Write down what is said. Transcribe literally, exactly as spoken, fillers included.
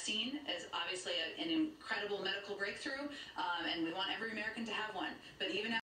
vaccine is obviously a, an incredible medical breakthrough, um, and we want every American to have one. But even